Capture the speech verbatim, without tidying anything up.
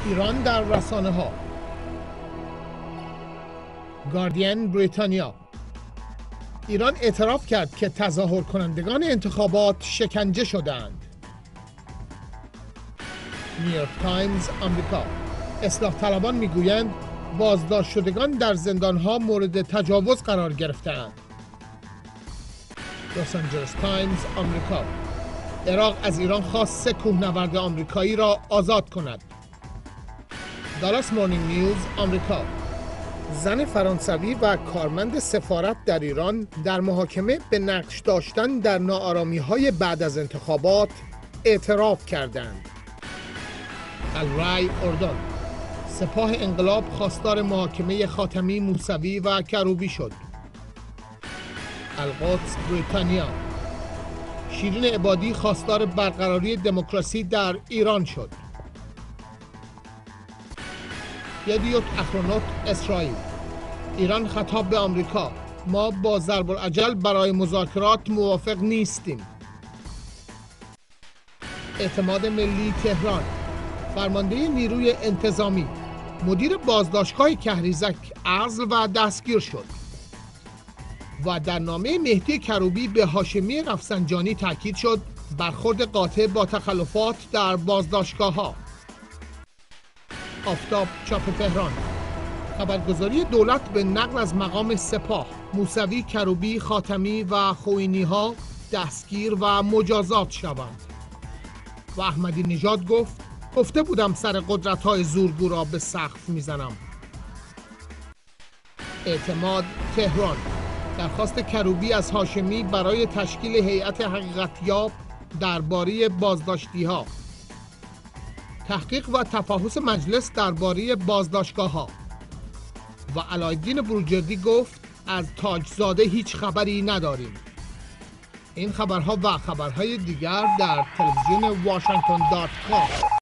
ایران در رسانه ها. گاردین بریتانیا: ایران اعتراف کرد که تظاهر کنندگان انتخابات شکنجه شدند. نیویورک تایمز آمریکا: اصلاح طلبان میگویند بازداشت شدگان در زندانها مورد تجاوز قرار گرفته‌اند. لس آنجلس تایمز آمریکا: عراق از ایران خواست سه کوهنورد آمریکایی را آزاد کند. دالاس مورنینگ نیوز آمریکا: زن فرانسوی و کارمند سفارت در ایران در محاکمه به نقش داشتن در ناآرامی‌های بعد از انتخابات اعتراف کردند. الرای اردن: سپاه انقلاب خواستار محاکمه خاتمی، موسوی و کروبی شد. القدس بریتانیا: شیرین عبادی خواستار برقراری دموکراسی در ایران شد. یدیوت اخرونوت اسرائیل: ایران خطاب به آمریکا: ما با ضرب العجل برای مذاکرات موافق نیستیم. اعتماد ملی تهران: فرمانده نیروی انتظامی مدیر بازداشتگاه کهریزک عزل و دستگیر شد. و در نامه مهدی کروبی به هاشمی رفسنجانی تاکید شد برخورد قاطع با تخلفات در بازداشتگاه‌ها. آفتاب چاپ تهران: خبرگزاری دولت به نقل از مقام سپاه، موسوی، کروبی، خاتمی و خوئینی‌ها دستگیر و مجازات شوند. و احمدی نژاد گفت گفته بودم سر قدرت‌های زورگو را به سقف میزنم. اعتماد تهران: درخواست کروبی از هاشمی برای تشکیل هیئت حقیقتیاب درباره بازداشتی‌ها. تحقیق و تفاحص مجلس درباره بازداشتگاه‌ها. و علایالدین بروجردی گفت از تاجزاده هیچ خبری نداریم. این خبرها و خبرهای دیگر در تلویزیون واشنگتن دات کام.